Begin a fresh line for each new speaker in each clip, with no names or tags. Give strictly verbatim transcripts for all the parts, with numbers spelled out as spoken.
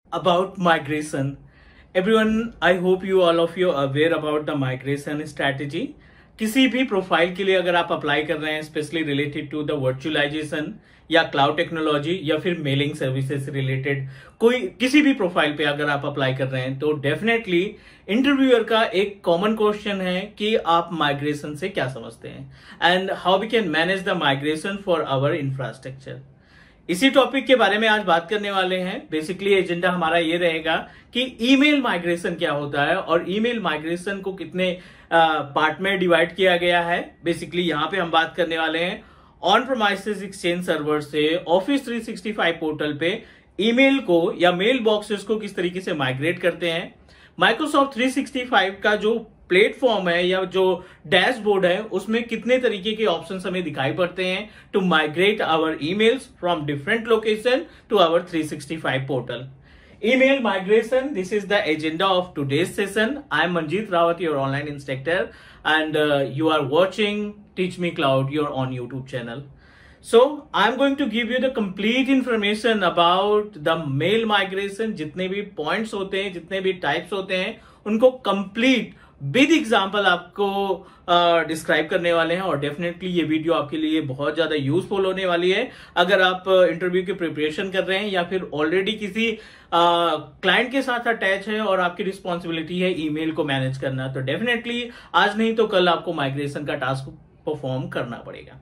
about migration. Everyone, I hope you all of you are aware about the migration strategy. किसी भी profile के लिए अगर आप अप्लाई कर रहे हैं, specially related to the virtualization या क्लाउड टेक्नोलॉजी या फिर मेलिंग सर्विसेज रिलेटेड कोई किसी भी प्रोफाइल पे अगर आप अप्लाई कर रहे हैं, तो डेफिनेटली इंटरव्यूअर का एक कॉमन क्वेश्चन है कि आप माइग्रेशन से क्या समझते हैं and how we can manage the migration for our infrastructure. इसी टॉपिक के बारे में आज बात करने वाले हैं। बेसिकली एजेंडा हमारा ये रहेगा कि ईमेल माइग्रेशन क्या होता है और ईमेल माइग्रेशन को कितने पार्ट में डिवाइड किया गया है। बेसिकली यहाँ पे हम बात करने वाले हैं ऑन प्रेमाइसेस एक्सचेंज सर्वर से office three sixty five portal पे ईमेल को या मेल बॉक्सेस को किस तरीके से माइग्रेट करते हैं। माइक्रोसॉफ्ट थ्री सिक्सटी फाइव का जो प्लेटफॉर्म है या जो डैशबोर्ड है उसमें कितने तरीके के ऑप्शंस हमें दिखाई पड़ते हैं to migrate our emails from different location to our three sixty five portal. Email migration, this is the agenda of today's session. I am Manjeet Rawat, your online instructor, and uh, you are watching Teach Me Cloud, your on YouTube channel. So I am going to give you the complete information about the mail migration. जितने भी points होते हैं, जितने भी types होते हैं, उनको complete with example आपको डिस्क्राइब uh, करने वाले हैं और डेफिनेटली ये वीडियो आपके लिए बहुत ज्यादा यूजफुल होने वाली है। अगर आप इंटरव्यू uh, की प्रिपरेशन कर रहे हैं या फिर ऑलरेडी किसी क्लाइंट uh, के साथ अटैच है और आपकी रिस्पॉन्सिबिलिटी है ईमेल को मैनेज करना, तो डेफिनेटली आज नहीं तो कल आपको माइग्रेशन का टास्क परफॉर्म करना पड़ेगा।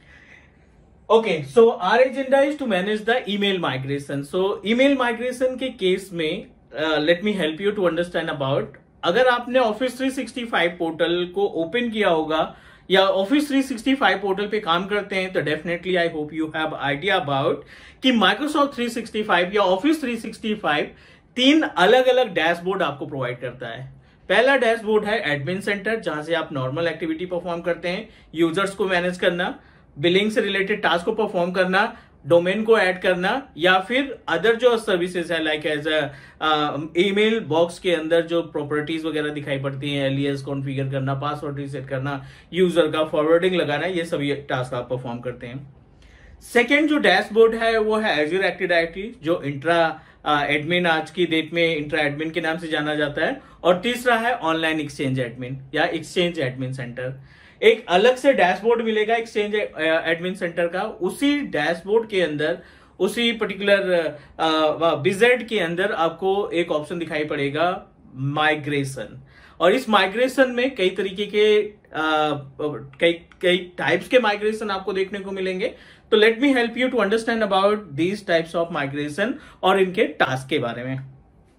Okay, so our agenda is to manage the email migration. So email migration के केस में let me help you to understand about, अगर आपने office three sixty five portal को ओपन किया होगा या office three sixty five portal पे काम करते हैं, तो definitely I hope you have idea about कि माइक्रोसॉफ्ट थ्री सिक्सटी फाइव या ऑफिस थ्री सिक्सटी फाइव तीन अलग अलग डैशबोर्ड आपको प्रोवाइड करता है। पहला डैशबोर्ड है एडमिन सेंटर, जहां से आप नॉर्मल एक्टिविटी परफॉर्म करते हैं, यूजर्स को मैनेज करना, बिलिंग से रिलेटेड टास्क को परफॉर्म करना, डोमेन को ऐड करना, या फिर अदर जो सर्विसेज है लाइक एज ईमेल बॉक्स के अंदर जो प्रॉपर्टीज वगैरह दिखाई पड़ती हैं, एलियास कॉन्फ़िगर करना, पासवर्ड रीसेट करना, यूजर का फॉरवर्डिंग लगाना, ये सभी टास्क आप परफॉर्म करते हैं। सेकेंड जो डैशबोर्ड है वो है एज्योर एक्टिव डायरेक्टरी, जो इंट्रा एडमिन uh, आज की डेट में इंट्रा एडमिन के नाम से जाना जाता है, और तीसरा है ऑनलाइन एक्सचेंज एडमिन या एक्सचेंज एडमिन सेंटर। एक अलग से डैशबोर्ड मिलेगा एक्सचेंज एडमिन सेंटर का, उसी डैशबोर्ड के अंदर उसी पर्टिकुलर बिजेड के अंदर आपको एक ऑप्शन दिखाई पड़ेगा माइग्रेशन, और इस माइग्रेशन में कई तरीके के uh, कई कई टाइप्स के माइग्रेशन आपको देखने को मिलेंगे। तो let me help you to understand about these types of migration और इनके टास्क के बारे में।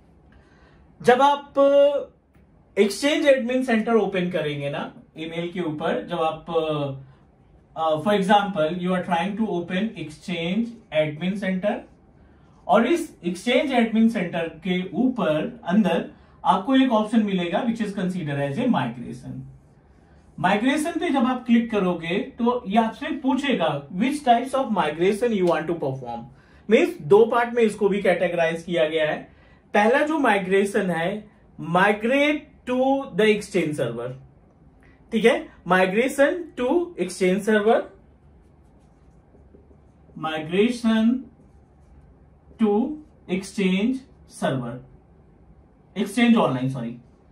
जब आप एक्सचेंज एडमिन सेंटर ओपन करेंगे ना ईमेल के ऊपर, जब आप for example you are trying to open exchange admin center, और इस एक्सचेंज एडमिन सेंटर के ऊपर अंदर आपको एक ऑप्शन मिलेगा which is consider as a migration. Migration पे जब आप क्लिक करोगे तो ये आपसे पूछेगा which types of migration you want to perform. Means दो पार्ट में इसको भी कैटेगराइज किया गया है। पहला जो माइग्रेशन है, migrate to the exchange server, ठीक है, migration to exchange server, migration to exchange server, exchange online sorry.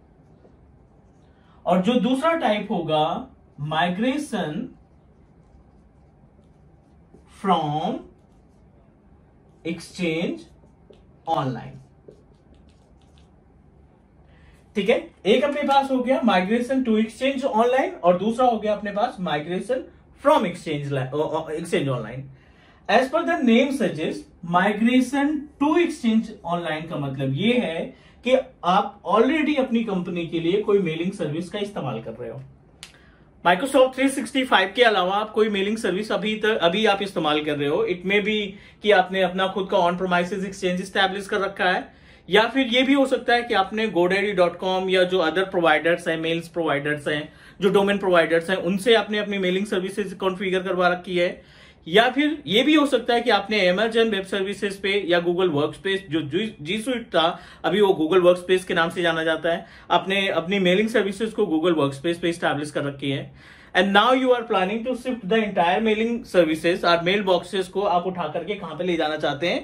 और जो दूसरा टाइप होगा माइग्रेशन फ्रॉम एक्सचेंज ऑनलाइन, ठीक है। एक अपने पास हो गया माइग्रेशन टू एक्सचेंज ऑनलाइन और दूसरा हो गया अपने पास migration from exchange exchange online. As per the name suggest, migration to exchange online का मतलब ये है कि आप ऑलरेडी अपनी कंपनी के लिए कोई मेलिंग सर्विस का इस्तेमाल कर रहे हो। माइक्रोसॉफ्ट थ्री सिक्सटी फाइव के अलावा आप कोई मेलिंग सर्विस अभी तक अभी आप इस्तेमाल कर रहे हो। इट में भी कि आपने अपना खुद का ऑन प्रेमाइसेस एक्सचेंज स्टैब्लिश कर रखा है, या फिर ये भी हो सकता है कि आपने गोडैडी डॉट कॉम या जो अदर प्रोवाइडर्स हैं, मेल्स प्रोवाइडर्स हैं, जो डोमेन प्रोवाइडर्स हैं, उनसे आपने अपनी मेलिंग सर्विसेज कॉन्फ़िगर करवा रखी है, या फिर ये भी हो सकता है कि आपने अमेजन वेब सर्विसेज पे या गूगल वर्कस्पेस, जो जी स्वीट था अभी वो गूगल वर्कस्पेस के नाम से जाना जाता है, आपने अपनी मेलिंग सर्विसेज को गूगल वर्कस्पेस पे स्टैब्लिश कर रखी है, and now you are planning to shift the entire mailing services और मेल बॉक्सेस को आप उठा करके कहां पे ले जाना चाहते हैं,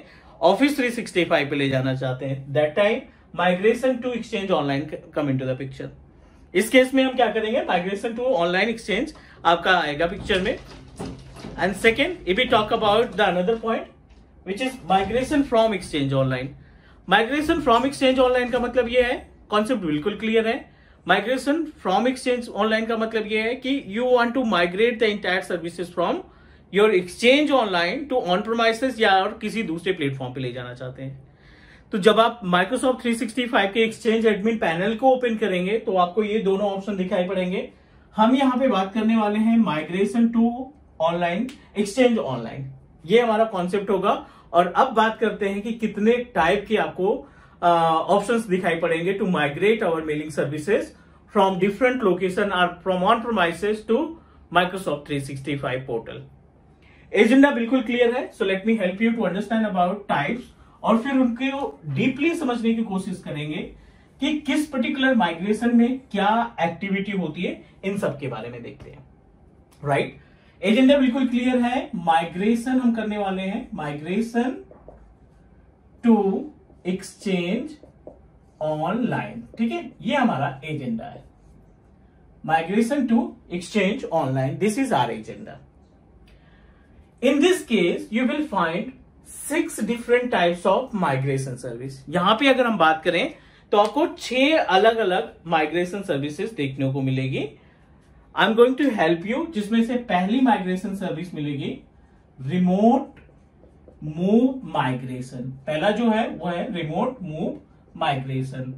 ऑफिस थ्री सिक्सटी फाइव पे ले जाना चाहते हैं, that time migration to exchange online come into the picture. इस केस में हम क्या करेंगे, माइग्रेशन टू ऑनलाइन एक्सचेंज आपका आएगा पिक्चर में। And second, if we talk about the another point which is migration from exchange online. Migration from exchange online का मतलब ये है, कॉन्सेप्ट बिल्कुल क्लियर है। माइग्रेशन फ्रॉम एक्सचेंज ऑनलाइन का मतलब ये है कि you want to migrate the entire services from your exchange online to on premises या और किसी दूसरे प्लेटफॉर्म पे ले जाना चाहते हैं। तो जब आप माइक्रोसॉफ्ट थ्री सिक्सटी फाइव के एक्सचेंज एडमिन पैनल को ओपन करेंगे तो आपको ये दोनों ऑप्शन दिखाई पड़ेंगे। हम यहाँ पे बात करने वाले हैं migration to online exchange online, ये हमारा कॉन्सेप्ट होगा। और अब बात करते हैं कि कितने टाइप के आपको ऑप्शंस uh, दिखाई पड़ेंगे to migrate our mailing services from different location और from on premises to Microsoft three sixty five portal. Agenda बिल्कुल क्लियर है, so let me help you to understand about types, और फिर उनको डीपली समझने की कोशिश करेंगे कि किस पर्टिकुलर माइग्रेशन में क्या एक्टिविटी होती है, इन सब के बारे में देखते हैं। राइट, एजेंडा बिल्कुल क्लियर है। माइग्रेशन हम करने वाले हैं, माइग्रेशन टू एक्सचेंज ऑनलाइन, ठीक है, ये हमारा एजेंडा है। Migration to exchange online, this is our agenda. In this case you will find six different types of migration service. यहां पे अगर हम बात करें तो आपको छह अलग अलग माइग्रेशन सर्विसेज देखने को मिलेगी। I am going to help you, जिसमें से पहली माइग्रेशन सर्विस मिलेगी रिमोट मूव माइग्रेशन। पहला जो है वो है रिमोट मूव माइग्रेशन।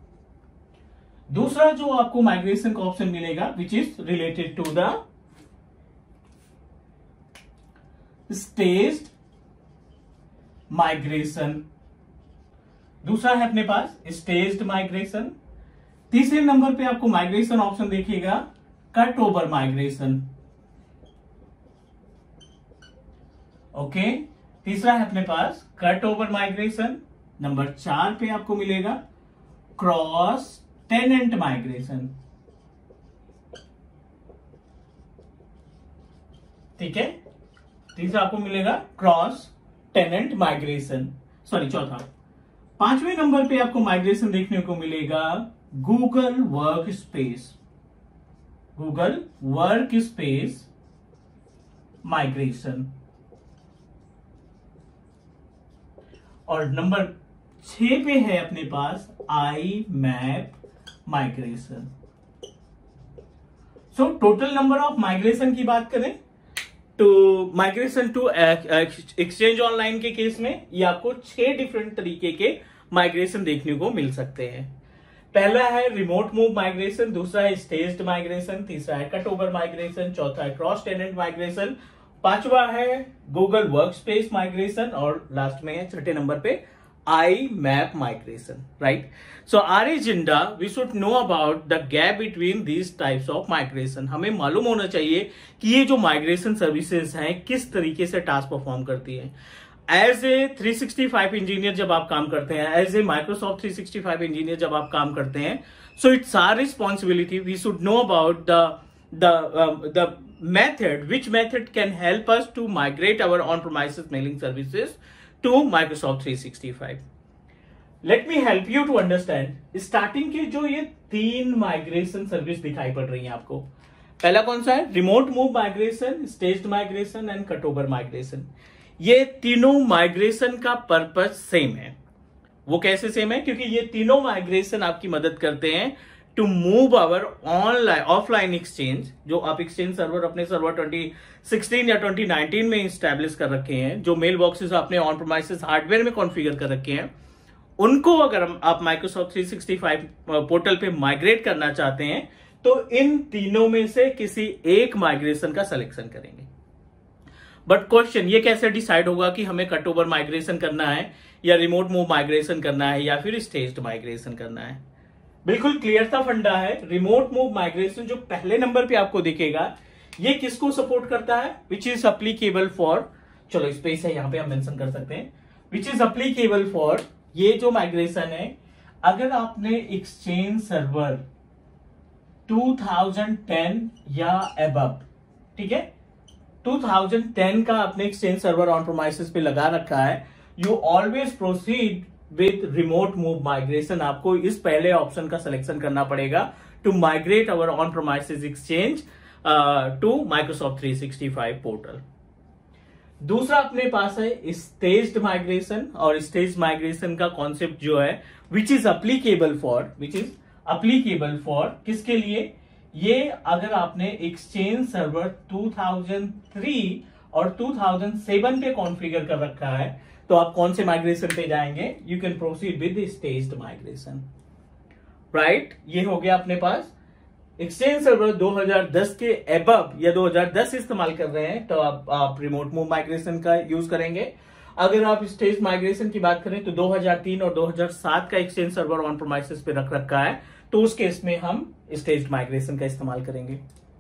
दूसरा जो आपको माइग्रेशन का ऑप्शन मिलेगा which is related to the staged migration. दूसरा है अपने पास स्टेज्ड माइग्रेशन। तीसरे नंबर पे आपको माइग्रेशन ऑप्शन देखिएगा कट ओवर माइग्रेशन। ओके, तीसरा है अपने पास कट ओवर माइग्रेशन। नंबर चार पे आपको मिलेगा क्रॉस टेनेंट माइग्रेशन। ठीक है, तीसरा आपको मिलेगा क्रॉस टेनेंट माइग्रेशन, सॉरी चौथा। पांचवें नंबर पे आपको माइग्रेशन देखने को मिलेगा Google work space, Google work space migration. और नंबर छह पे है अपने पास IMAP migration. So total number of migration की बात करें तो माइग्रेशन टू एक्सचेंज ऑनलाइन के केस में ये आपको छह डिफरेंट तरीके के माइग्रेशन देखने को मिल सकते हैं। पहला है रिमोट मूव माइग्रेशन, दूसरा है स्टेज्ड माइग्रेशन, तीसरा है कट ओवर माइग्रेशन, चौथा है क्रॉस टेनेंट माइग्रेशन, पांचवा है गूगल वर्क स्पेस माइग्रेशन और लास्ट में है छठे नंबर पे IMAP migration. Right, so our agenda we should know about the gap between these types of migration. हमें मालूम होना चाहिए कि ये जो माइग्रेशन सर्विसेज हैं किस तरीके से टास्क परफॉर्म करती है। As a three sixty five engineer जब आप काम करते हैं, as a Microsoft three sixty five engineer जब आप काम करते हैं, so it's our responsibility, we should know about the the the method, which method can help us to migrate our on-premises mailing services to Microsoft three sixty five. Let me help you to understand. Starting के जो ये तीन migration service दिखाई पड़ रही हैं आपको, पहला कौन सा है? Remote move migration, staged migration and cut over migration. ये तीनों माइग्रेशन का पर्पस सेम है। वो कैसे सेम है? क्योंकि ये तीनों माइग्रेशन आपकी मदद करते हैं to move our online offline exchange, जो आप एक्सचेंज सर्वर अपने सर्वर ट्वेंटी सिक्सटीन या ट्वेंटी नाइनटीन में स्टैब्लिश कर रखे हैं, जो मेल बॉक्सेस आपने ऑन प्रेमाइसेस हार्डवेयर में कॉन्फ़िगर कर रखे हैं, उनको अगर आप Microsoft three sixty five portal पे माइग्रेट करना चाहते हैं तो इन तीनों में से किसी एक माइग्रेशन का सिलेक्शन करेंगे। बट क्वेश्चन ये कैसे डिसाइड होगा कि हमें कट ओवर माइग्रेशन करना है या रिमोट मूव माइग्रेशन करना है या फिर स्टेज्ड माइग्रेशन करना है? बिल्कुल क्लियर सा फंडा है। रिमोट मूव माइग्रेशन जो पहले नंबर पे आपको दिखेगा, ये किसको सपोर्ट करता है? विच इज अप्लीकेबल फॉर, चलो स्पेस है यहां पे हम मेंशन कर सकते हैं, विच इज अप्लीकेबल फॉर ये जो माइग्रेशन है, अगर आपने exchange server two thousand ten या एबव, ठीक है, टू थाउजेंड टेन का आपने एक्सचेंज सर्वर ऑन प्रेमाइसेस पे लगा रखा है, you always proceed with remote move migration. आपको इस पहले ऑप्शन का सिलेक्शन करना पड़ेगा to migrate our on premises exchange to Microsoft three sixty five portal. दूसरा अपने पास है स्टेज्ड माइग्रेशन, और स्टेज माइग्रेशन का कॉन्सेप्ट जो है which is applicable for which is applicable for किसके लिए, ये अगर आपने exchange server two thousand three और टू थाउजेंड सेवन पे कॉन्फ़िगर कर रखा है तो आप कौन से माइग्रेशन पे जाएंगे, you can proceed with staged migration, right. ये हो गया अपने पास एक्सचेंज सर्वर दो हज़ार दस के एबव या दो हज़ार दस इस्तेमाल कर रहे हैं तो आप, आप रिमोट मूव माइग्रेशन का यूज करेंगे। अगर आप स्टेज माइग्रेशन की बात करें तो दो हज़ार तीन और दो हज़ार सात का एक्सचेंज सर्वर ऑन प्रोमाइसेस पे रख रखा है तो उस केस में हम स्टेज माइग्रेशन का इस्तेमाल करेंगे।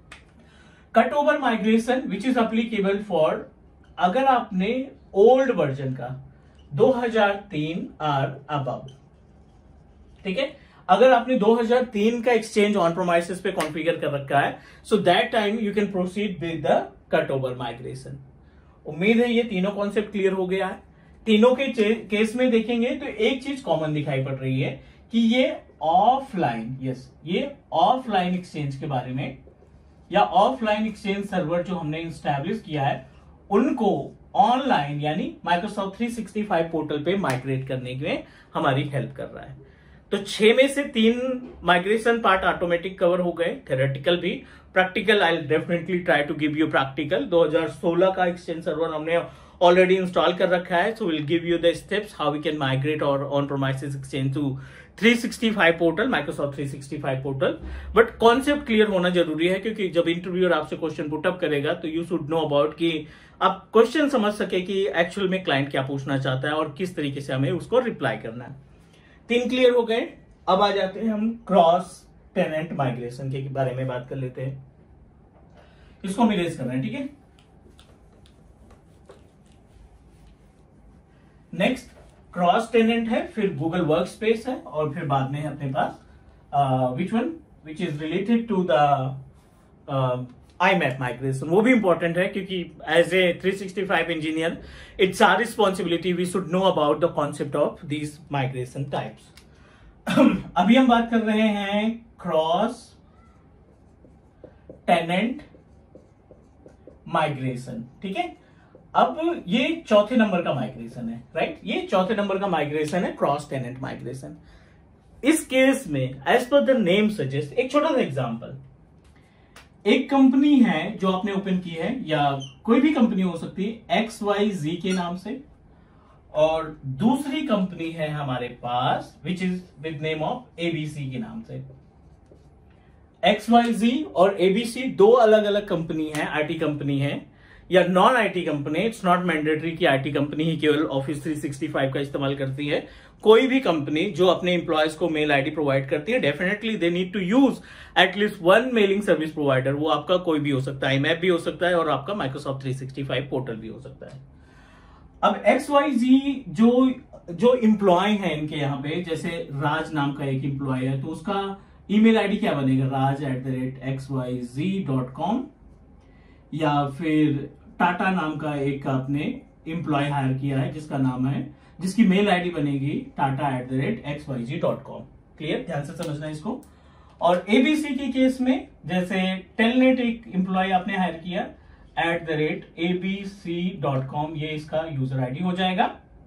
Cut over migration which is applicable for अगर आपने ओल्ड वर्जन का दो हज़ार तीन और अबव, ठीक है, अगर आपने दो हज़ार तीन का एक्सचेंज ऑन प्रोमाइसेस पे कॉन्फ़िगर कर रखा है so that time you can proceed with the cut over migration. उम्मीद है ये तीनों कॉन्सेप्ट क्लियर हो गया है। तीनों के केस में देखेंगे तो एक चीज कॉमन दिखाई पड़ रही है कि ये ऑफलाइन, यस ये ऑफलाइन एक्सचेंज के बारे में या ऑफलाइन एक्सचेंज सर्वर जो हमने इंस्टैब्लिश किया है उनको ऑनलाइन यानी Microsoft three sixty five portal पे माइग्रेट करने में हमारी हेल्प कर रहा है। तो छह में से तीन माइग्रेशन पार्ट ऑटोमेटिक कवर हो गए, थ्योरेटिकल भी, practical I definitely try to give you practical. दो हज़ार सोलह का एक्सचेंज सर्वर हमने ऑलरेडी इंस्टॉल कर रखा है, so will give you the steps how we can migrate our on premises exchange to three sixty five portal, Microsoft three sixty five portal. But concept clear होना जरूरी है क्योंकि जब interviewer आपसे क्वेश्चन पुटअप करेगा तो यू शुड नो अबाउट कि आप क्वेश्चन समझ सके कि एक्चुअल में क्लाइंट क्या पूछना चाहता है और किस तरीके से हमें उसको रिप्लाई करना है। तीन क्लियर हो गए। अब आ जाते हैं हम क्रॉस टेनेंट माइग्रेशन के बारे में बात कर लेते हैं। इसको हम इरेज कर रहे हैं, ठीक है। नेक्स्ट क्रॉस टेनेंट है, फिर गूगल वर्क स्पेस है और फिर बाद में है अपने पास which one which is related to the IMAP migration. वो भी इंपॉर्टेंट है क्योंकि as a three sixty five engineer it's our responsibility, we should know about the concept of these migration types. अभी हम बात कर रहे हैं क्रॉस टेनेंट माइग्रेशन, ठीक है। अब ये चौथे नंबर का माइग्रेशन है, राइट, ये चौथे नंबर का माइग्रेशन है क्रॉस टेनेंट माइग्रेशन। इस केस में as per the name suggest, एक छोटा सा एग्जांपल, एक कंपनी है जो आपने ओपन की है या कोई भी कंपनी हो सकती है एक्स वाई जी के नाम से, और दूसरी कंपनी है हमारे पास which is with name of ABC के नाम से। एक्स वाई जी और एबीसी दो अलग अलग कंपनी है, आईटी कंपनी है या non IT company. It's not mandatory कि आईटी कंपनी ही केवल ऑफिस थ्री सिक्सटी फाइव का इस्तेमाल करती है। कोई भी कंपनी जो अपने एम्प्लॉयज को मेल आईडी प्रोवाइड करती है definitely they need to use at least one mailing service provider. वो आपका कोई भी हो सकता है, आईमैप भी हो सकता है और आपका Microsoft three sixty five portal भी हो सकता है। अब एक्स वाई जी जो जो इम्प्लॉय है इनके यहाँ पे, जैसे राज नाम का एक इम्प्लॉय है तो उसका ईमेल आईडी क्या बनेगा, Raj at the rate X Y Z dot com, या फिर टाटा नाम का एक आपने इम्प्लॉय हायर किया है जिसका नाम है, जिसकी मेल आईडी बनेगी Tata at the rate X Y Z dot com. Clear, ध्यान से समझना इसको। और एबीसी के केस में जैसे टेलनेट एक इम्प्लॉय आपने हायर किया at the rate ABC dot com, ये इसका यूजर आईडी हो जाएगा।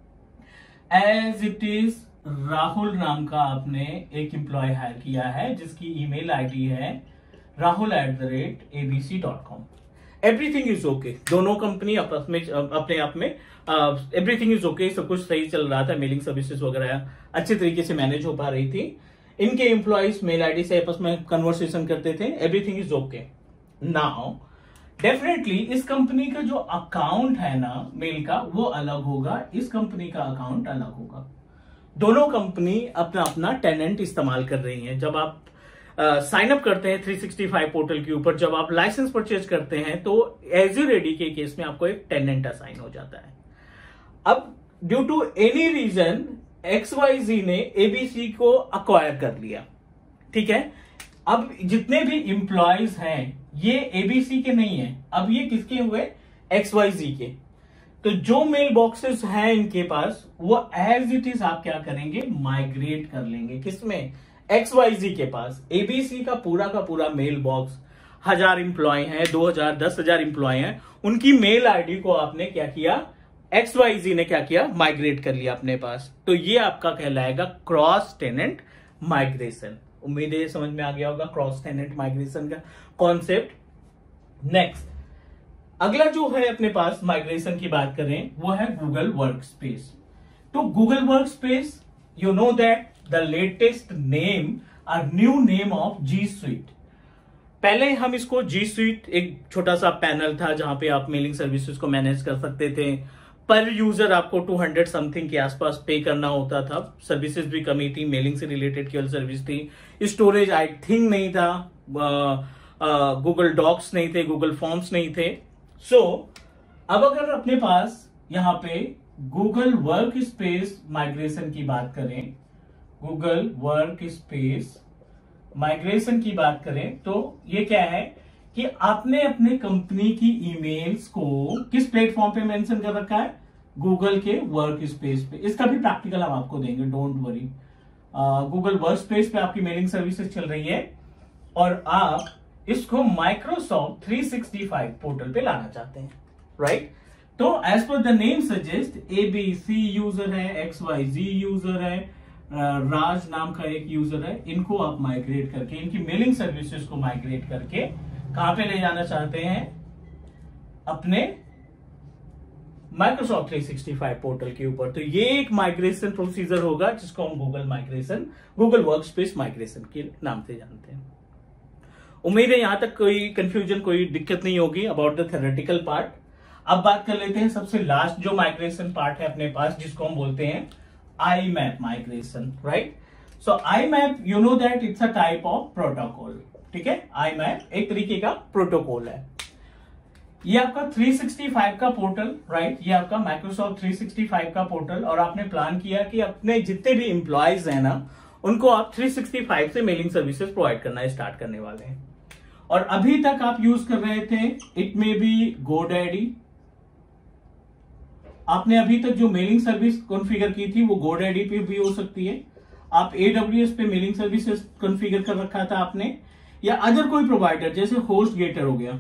एज इट इज राहुल नाम का आपने एक एम्प्लॉय हायर किया है जिसकी ईमेल आईडी है Rahul at the rate ABC dot com. Everything is okay, दोनों कंपनी आपस में अपने आप में एवरीथिंग इज ओके, सब कुछ सही चल रहा था, मेलिंग सर्विसेज वगैरह अच्छे तरीके से मैनेज हो पा रही थी। इनके एम्प्लॉयज मेल आईडी से आपस में कन्वर्सेशन करते थे, everything is okay. Now definitely इस कंपनी का जो अकाउंट है ना मेल का वो अलग होगा, इस कंपनी का अकाउंट अलग होगा। दोनों कंपनी अपना अपना टेनेंट इस्तेमाल कर रही हैं। जब आप साइन अप करते हैं थ्री सिक्सटी फाइव पोर्टल के ऊपर, जब आप लाइसेंस परचेज करते हैं तो एज्यूर रेडी के केस में आपको एक टेनेंट असाइन हो जाता है। अब due to any reason X Y Z ने एबीसी को अक्वायर कर लिया, ठीक है। अब जितने भी इंप्लॉयज हैं ये एबीसी के नहीं है, अब ये किसके हुए, एक्स वाई जी के। तो जो मेल बॉक्सेस हैं इनके पास वो एज इट इज आप क्या करेंगे, माइग्रेट कर लेंगे। किसमें, एक्स वाई जी के पास। एबीसी का पूरा का पूरा मेल बॉक्स, हजार इंप्लॉय हैं, दो हजार दस हजार इंप्लॉय हैं, उनकी मेल आईडी को आपने क्या किया, एक्स वाई जी ने क्या किया, माइग्रेट कर लिया अपने पास। तो ये आपका कहलाएगा क्रॉस टेनेंट माइग्रेशन। उम्मीद है समझ में आ गया होगा क्रॉस टेनेंट माइग्रेशन का कॉन्सेप्ट। नेक्स्ट अगला जो है अपने पास माइग्रेशन की बात करें वो है गूगल वर्कस्पेस। तो Google workspace, you know that the latest name or new name of G Suite. पहले हम इसको जी स्वीट एक छोटा सा पैनल था जहां पे आप मेलिंग सर्विसेज को मैनेज कर सकते थे। पर यूजर आपको टू हंड्रेड समथिंग के आसपास पे करना होता था। सर्विसेज भी कमी थी, मेलिंग से रिलेटेड केवल सर्विस थी। स्टोरेज आई थिंक नहीं था, गूगल डॉक्स नहीं थे, गूगल फॉर्म्स नहीं थे। सो so, अब अगर अपने पास यहां पे गूगल वर्क स्पेस माइग्रेशन की बात करें, गूगल वर्क स्पेस माइग्रेशन की बात करें तो ये क्या है कि आपने अपने कंपनी की ईमेल्स को किस प्लेटफॉर्म पे मेंशन कर रखा है, गूगल के वर्क स्पेस पे। इसका भी प्रैक्टिकल हम आपको देंगे, don't worry. Google work space पे आपकी मेलिंग सर्विसेज चल रही है और आप इसको Microsoft three sixty five portal पे लाना चाहते हैं, राइट। तो as per the name suggest, ABC user है, एक्स वाई जी यूजर है, राज नाम का एक यूजर है, इनको आप माइग्रेट करके, इनकी मेलिंग सर्विसेज को माइग्रेट करके कहां पे ले जाना चाहते हैं, अपने Microsoft three sixty five portal के ऊपर। तो ये एक माइग्रेशन प्रोसीजर होगा जिसको हम Google migration, Google workspace migration के नाम से जानते हैं। उम्मीद है यहां तक कोई कंफ्यूजन, कोई दिक्कत नहीं होगी अबाउट द थ्योरेटिकल पार्ट। अब बात कर लेते हैं सबसे लास्ट जो माइग्रेशन पार्ट है अपने पास, जिसको हम बोलते हैं IMAP migration, right. So IMAP, you know that it's a type of protocol, ठीक है। आई मैप एक तरीके का प्रोटोकॉल है। ये आपका थ्री सिक्सटी फाइव का पोर्टल, राइट, ये आपका माइक्रोसॉफ्ट थ्री सिक्सटी फाइव का पोर्टल, और आपने प्लान किया कि अपने जितने भी इंप्लॉयज हैं ना, उनको आप थ्री सिक्सटी फाइव से मेलिंग सर्विसेज प्रोवाइड करना स्टार्ट करने वाले हैं। और अभी तक आप यूज कर रहे थे, इट में बी गोडैडी, आपने अभी तक जो मेलिंग सर्विस कॉन्फ़िगर की थी वो गोडैडी पे भी हो सकती है। आप एडब्ल्यूएस पे मेलिंग सर्विसेज कॉन्फ़िगर कर रखा था आपने, या अदर कोई प्रोवाइडर जैसे होस्ट गेटर हो गया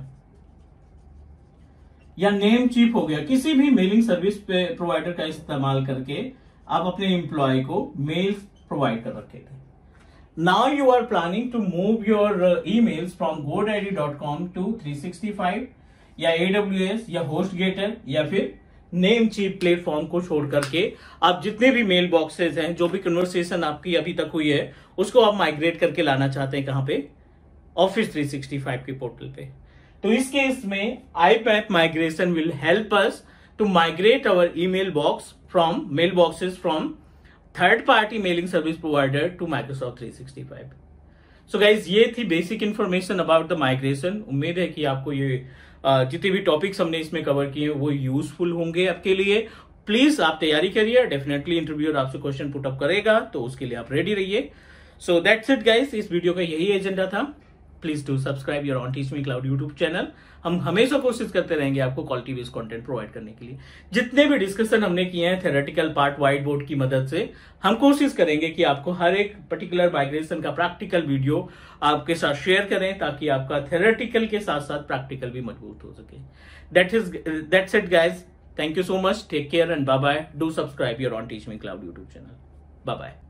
या नेम चीप हो गया, किसी भी मेलिंग सर्विस पे प्रोवाइडर का इस्तेमाल करके आप अपने एम्प्लॉय को मेल प्रोवाइड कर रखे थे। Now you are planning to move your emails from GoDaddy dot com to three sixty five या एडब्ल्यूएस या होस्ट गेटर या फिर नेम चीप प्लेटफॉर्म को छोड़ करके आप जितने भी मेल बॉक्सेस हैं, जो भी कन्वर्सेशन आपकी अभी तक हुई है, उसको आप माइग्रेट करके लाना चाहते हैं कहां पे, ऑफिस थ्री सिक्सटी फाइव के पोर्टल पे। तो इस केस में IMAP migration will help us to migrate our email box from mail boxes from third party mailing service provider to Microsoft three sixty five. So guys, ये थी basic information about the migration. उम्मीद है कि आपको ये जितने भी topics हमने इसमें कवर किए वो यूजफुल होंगे आपके लिए। प्लीज आप तैयारी करिए, डेफिनेटली इंटरव्यूअर आपसे क्वेश्चन पुट अप करेगा, तो उसके लिए आप रेडी रहिए। सो दैट्स इट गाइस, इस वीडियो का यही एजेंडा था। Please do subscribe your own Teach Me Cloud YouTube channel. हम हमेशा कोशिश करते रहेंगे आपको क्वालिटी बेस्ड कंटेंट प्रोवाइड करने के लिए। जितने भी डिस्कशन हमने किए हैं थ्योरेटिकल पार्ट व्हाइट बोर्ड की मदद से, हम कोशिश करेंगे कि आपको हर एक पर्टिकुलर माइग्रेशन का प्रैक्टिकल वीडियो आपके साथ शेयर करें, ताकि आपका थ्योरेटिकल के साथ साथ प्रैक्टिकल भी मजबूत हो सके। That is that's it guys, thank you so much, take care and bye bye. Do subscribe your own Teach Me Cloud YouTube channel. Bye bye.